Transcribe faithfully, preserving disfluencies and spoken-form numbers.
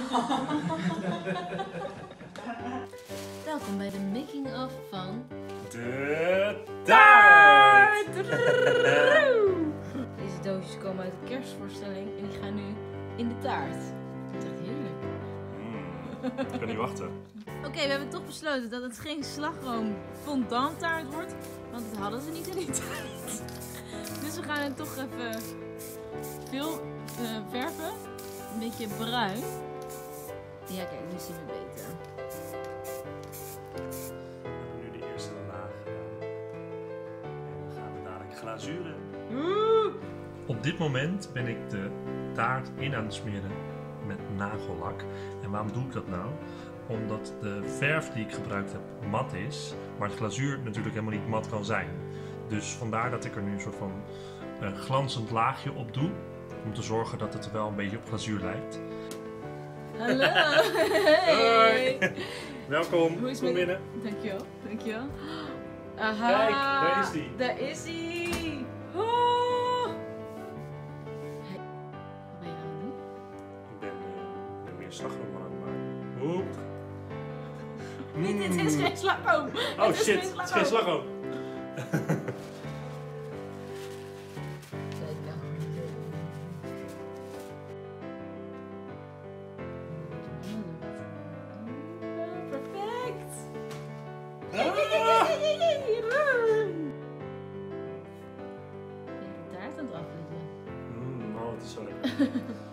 Welkom bij de making of van de taart! Deze doosjes komen uit de kerstvoorstelling en die gaan nu in de taart. Dat is echt heerlijk. Mm, ik kan niet wachten. Oké, okay, we hebben toch besloten dat het geen slagroom fondant taart wordt, want dat hadden ze niet in die tijd. Dus we gaan het toch even veel uh, verven. Een beetje bruin. Ja, kijk, nu zien we beter. We hebben nu de eerste laag gedaan. En dan gaan we dadelijk glazuren. Woe! Op dit moment ben ik de taart in aan het smeren met nagellak. En waarom doe ik dat nou? Omdat de verf die ik gebruikt heb mat is, maar het glazuur natuurlijk helemaal niet mat kan zijn. Dus vandaar dat ik er nu een soort van uh, glanzend laagje op doe. Om te zorgen dat het er wel een beetje op glazuur lijkt. Hallo! Hey. Hoi! Welkom, Hoe is kom met... binnen. Dankjewel, dankjewel. Aha! Kijk, daar is die. Daar is hij! Oh. Hey. Wat ben je aan het doen? Ik ben uh, weer slagroom aan het maken. Oep. Niet, dit is geen slagroom! Oh het shit, is het is geen slagroom. Kijk nou. Perfect! Ah. De taart aan het afleggen. Mm, oh, het is zo lekker.